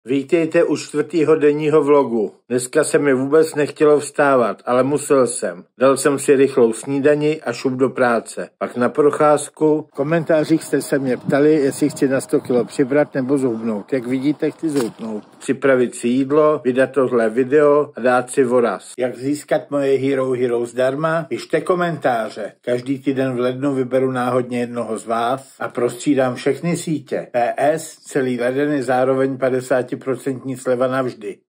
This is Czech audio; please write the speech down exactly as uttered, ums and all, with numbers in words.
Vítejte u čtvrtýho denního vlogu. Dneska se mi vůbec nechtělo vstávat, ale musel jsem. Dal jsem si rychlou snídani a šup do práce. Pak na procházku. V komentářích jste se mě ptali, jestli chci na sto kilo přibrat nebo zhubnout. Jak vidíte, chci zhubnout. Připravit si jídlo, vydat tohle video a dát si voraz. Jak získat moje Hero Hero zdarma? Pište komentáře. Každý týden v lednu vyberu náhodně jednoho z vás a prostřídám všechny sítě. P S, celý leden je zároveň padesát procent sleva navždy.